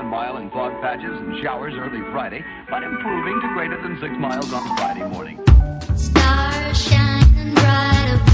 1 mile in fog patches and showers early Friday, but improving to greater than 6 miles on Friday morning. Stars shining bright above.